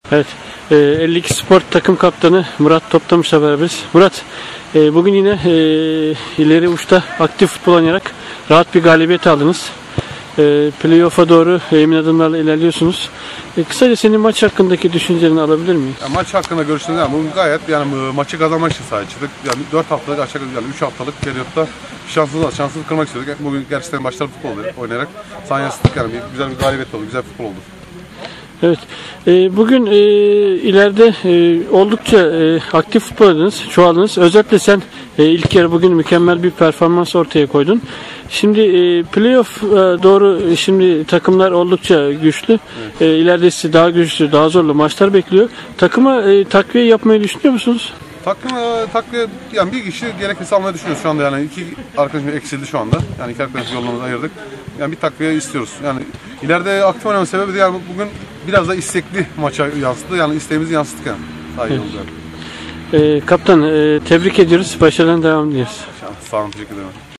Evet, 52 Sport takım kaptanı Murat Toptamış'la beraberiz. Murat, bugün yine ileri uçta aktif futbol oynayarak rahat bir galibiyet aldınız. Playoff'a doğru emin adımlarla ilerliyorsunuz. Kısaca senin maç hakkındaki düşüncelerini alabilir miyiz? Ya maç hakkında görüşleriniz yani bugün gayet maçı kazanmak için sahaya çıktık. Yani 4 haftalık aşağı yani 3 haftalık periyotta şansımızı kırmak istedik. Bugün gerçekten başarılı futbol oynayarak sahaya yansıttık yani güzel bir galibiyet oldu, güzel futbol oldu. Evet. Bugün ileride oldukça aktif futbol oynadınız, çoğaldınız. Özellikle sen ilk yarı bugün mükemmel bir performans ortaya koydun. Şimdi playoff doğru şimdi takımlar oldukça güçlü. Evet. İleride sizi daha güçlü, daha zorlu maçlar bekliyor. Takıma takviye yapmayı düşünüyor musunuz? Takviye yani bir kişi gerekirse almayı düşünüyoruz şu anda yani iki arkadaşımız eksildi şu anda. Yani iki arkadaşımız yollarımızı ayırdık. Yani bir takviye istiyoruz. Yani ileride aktif oynama sebebi de yani bugün biraz da istekli maça yansıttı. Yani isteğimizi yansıttık yani. Daha iyi olacak. Kaptan tebrik ediyoruz. Başarılarına devam ediyoruz. Sağ olun, teşekkür ederim.